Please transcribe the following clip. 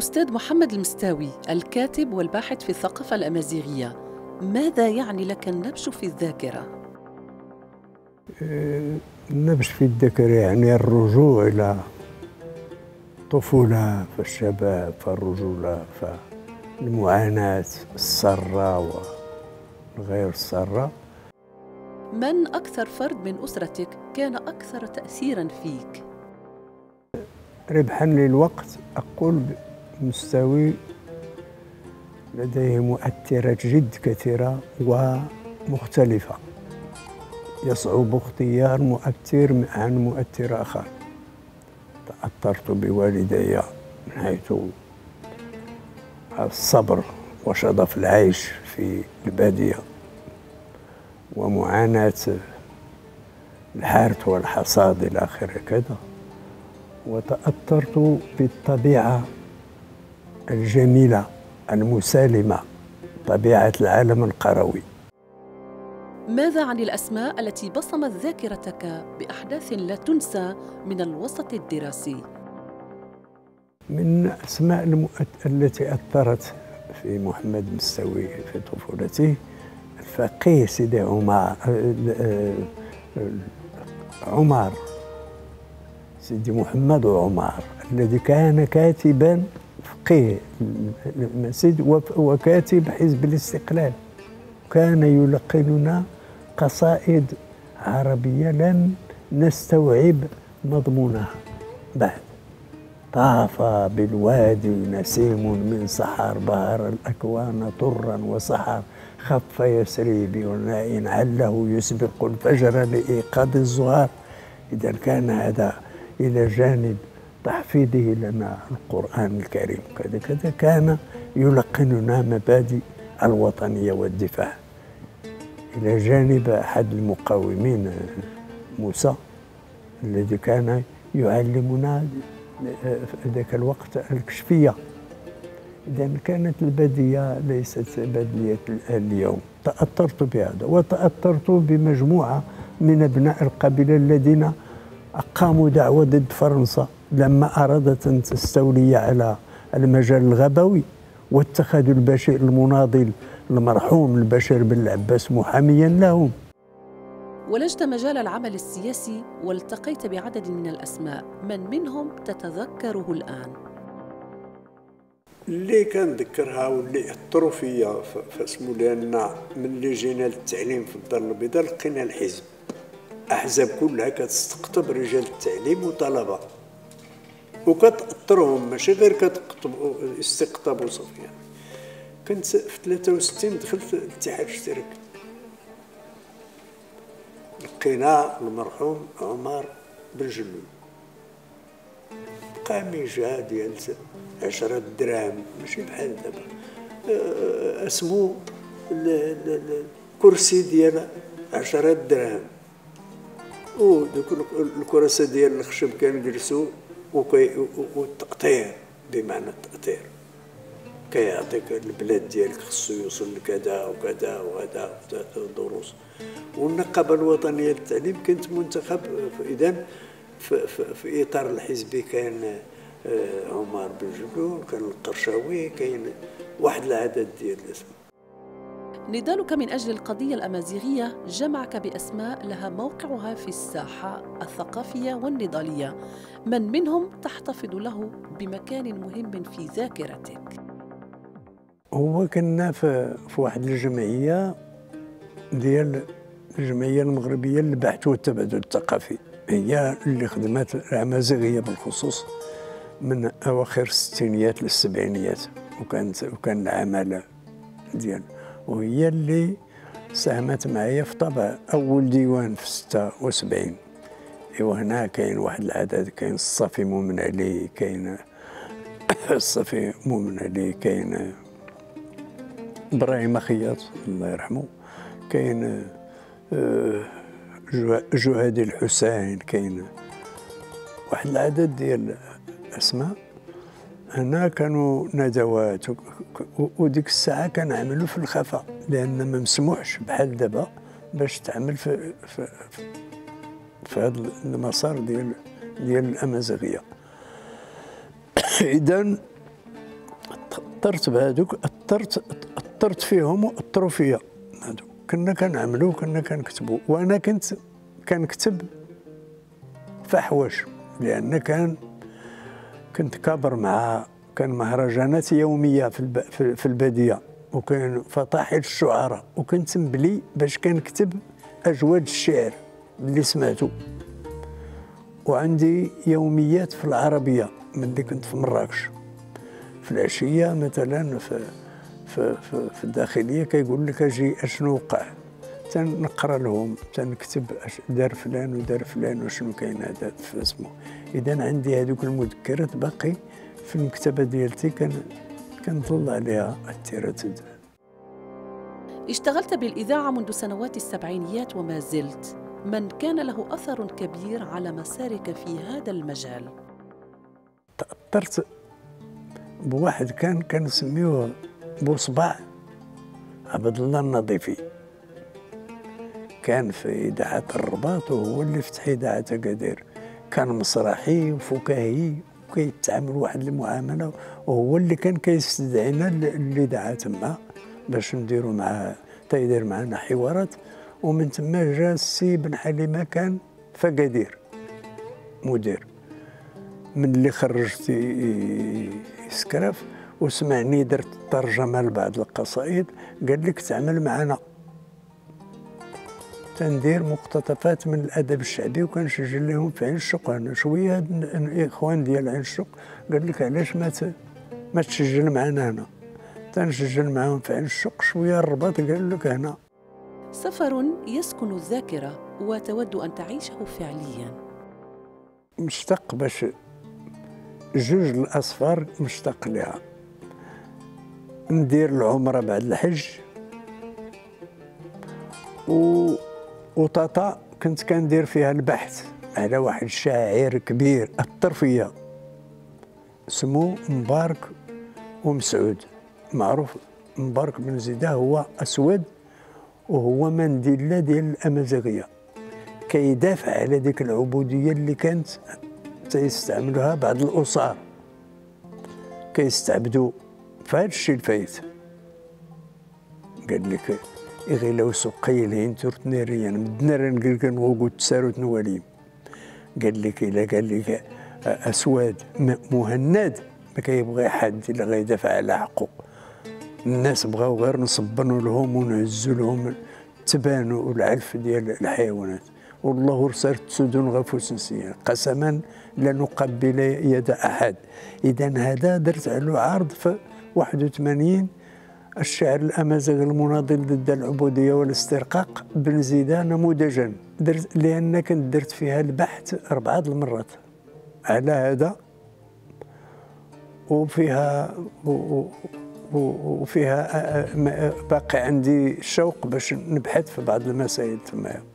الأستاذ محمد المستاوي، الكاتب والباحث في الثقافة الأمازيغية، ماذا يعني لك النبش في الذاكرة؟ النبش في الذاكرة يعني الرجوع إلى الطفولة، فالشباب، فالرجولة، فالمعاناة، السارة والغير السارة. من أكثر فرد من أسرتك كان أكثر تأثيراً فيك؟ ربحاً للوقت أقول مستوي لديه مؤثرات جد كثيرة ومختلفة، يصعب اختيار مؤثر عن مؤثر آخر. تأثرت بوالدي من حيث الصبر وشظف العيش في البادية ومعاناة الحرث والحصاد إلى آخره كذا، وتأثرت بالطبيعة الجميلة المسالمة، طبيعة العالم القروي. ماذا عن الأسماء التي بصمت ذاكرتك بأحداث لا تنسى من الوسط الدراسي؟ من الأسماء التي أثرت في محمد مستوي في طفولتي الفقيه سيدي عمر، سيدي محمد عمر، الذي كان كاتبا فقيه وكاتب حزب الاستقلال، كان يلقننا قصائد عربية لم نستوعب مضمونها بعد. طاف بالوادي نسيم من سحر، بهر الأكوان طرا وسحر، خف يسري بناء عله يسبق الفجر لإيقاظ الزهار. إذا كان هذا إلى جانب تحفيظه لنا القرآن الكريم كذا كان يلقننا مبادئ الوطنية والدفاع، إلى جانب أحد المقاومين موسى الذي كان يعلمنا في ذاك الوقت الكشفية. إذا كانت البادية ليست بادية اليوم. تأثرت بهذا، وتأثرت بمجموعة من أبناء القبيلة الذين أقاموا دعوة ضد فرنسا لما أرادت أن تستولي على المجال الغابوي، واتخذوا البشير المناضل المرحوم البشير بن العباس محاميا لهم. ولجت مجال العمل السياسي والتقيت بعدد من الأسماء، من منهم تتذكره الآن؟ اللي كنذكرها واللي أثروا فيا فاسمو، لأن ملي جينا للتعليم في الدار البيضاء لقينا الحزب، أحزاب كلها كتستقطب رجال التعليم وطلبة وكتأثرهم، ماشي غير استقطاب وصافي. يعني كنت في 63 دخلت الاتحاد الاشتراكي، لقينا المرحوم عمر بن جلول قميجة ديال 10 دراهم، ماشي بحال دابا، اسمو الكرسي ديال 10 دراهم، ودوك الكراسي ديال الخشب كانوا يجلسوا والتقطير، بمعنى التقطير كيعطيك البلاد ديالك خصو يوصل لكذا وكذا وهذا دروس. والنقابة الوطنية للتعليم كانت منتخب، إذن في إطار الحزبي كان عمر بن جلول، كان القرشاوي، كاين واحد العدد ديال الاسماء. نضالك من أجل القضية الأمازيغية جمعك بأسماء لها موقعها في الساحة الثقافية والنضالية، من منهم تحتفظ له بمكان مهم في ذاكرتك؟ هو كنا في واحد الجمعية ديال الجمعية المغربية للبحث والتبادل الثقافي، هي اللي خدمت الأمازيغية بالخصوص من أواخر الستينيات للسبعينيات، وكان العمل ديال، وهي اللي ساهمت معايا في طبع أول ديوان في 76. إيوا هنا كاين واحد العدد، كاين الصافي مؤمن علي، كاين الصافي مؤمن علي، كاين إبراهيم خياط الله يرحمه، كاين جهادي الحسين، كاين واحد العدد ديال الأسماء. هنا كانوا ندوات، وديك الساعة كنعملوا في الخفاء، لأن ما مسموحش بحال دابا باش تعمل في هذا المسار ديال الأمازيغية. إذن تأثرت بهذوك، أثرت فيهم وأثروا فيا. هذوك كنا كنعملوا كنا كنكتبوا، وأنا كنت كنكتب فحواش، لأن كنت كابر مع كان مهرجانات يومية في البادية، وكان فطاحل الشعراء، وكنت مبلي باش كنكتب أجواد الشعر اللي سمعته. وعندي يوميات في العربية ملي كنت في مراكش. في العشية مثلا في الداخلية كيقول لك اجي اشنو وقع، تنقرا لهم، تنكتب دار فلان ودار فلان وشنو كاين هذا في اسمه. إذا عندي هذوك المذكرات باقي في المكتبة ديالتي، كنطل عليها التيرات. اشتغلت بالإذاعة منذ سنوات السبعينيات وما زلت. من كان له أثر كبير على مسارك في هذا المجال؟ تأثرت بواحد كان نسميوه بوصباع، عبد الله النظيفي. كان في إذاعة الرباط، وهو اللي فتح إذاعة أكادير. كان مسرحي وفكاهي وكيتعامل واحد المعاملة، وهو اللي كان كيستدعينا للإذاعة تما باش نديروا معاه، تيدير معنا حوارات. ومن تما جا السي بن حليمة كان في أكادير مدير. من اللي خرجت سكراف وسمعني درت ترجمة لبعض القصائد، قال لك تعمل معنا. تندير مقتطفات من الادب الشعبي وكنسجل لهم في عين الشق. انا شويه هاد الاخوان ديال عين الشق قال لك علاش ما تسجل معنا هنا. تنسجل معاهم في عين الشق، شويه الرباط قال لك هنا. سفر يسكن الذاكره وتود ان تعيشه فعليا. مشتاق باش جوج الاسفار مشتاق لها. ندير العمره بعد الحج، وطاطا كنت كندير فيها البحث على واحد الشاعر كبير أثر فيا، اسمه مبارك ومسعود، معروف. مبارك بن زيدة هو أسود، وهو منديلة ديال الأمازيغية، كيدافع على ديك العبودية اللي كانت تيستعملوها بعض الأسر، كيستعبدوا في هذا الشيء الفايت. قال لك إغي لو سقي لين تورتنيريا مدنر نقول كنغوكو تساروت نواليم. قال لك إلا قال لك أسود مهند ما كيبغي حد إلا غيدافع على حقه. الناس بغاو غير نصبنوا لهم ونهزوا لهم التبان والعلف ديال الحيوانات. والله رسالت سدون غفوس نسيان قسما لا نقبل يد أحد. إذا هذا درت على عرض في 81 الشعر الأمازيغي المناضل ضد العبودية والاسترقاق بن زيدة نموذجا. لأن كنت درت فيها البحث 4 المرات على هذا، وفيها باقي عندي شوق باش نبحث في بعض المسائل تمايا.